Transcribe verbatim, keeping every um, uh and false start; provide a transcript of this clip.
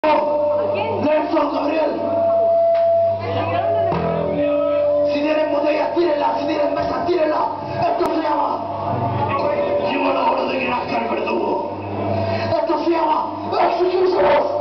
Nelson, Gabriel. Si tienen botellas, tírenlas. Si tienen mesas, tírenlas. Esto se llama... Llegó la hora de que nazca el verdugo. Esto se llama... Executioners.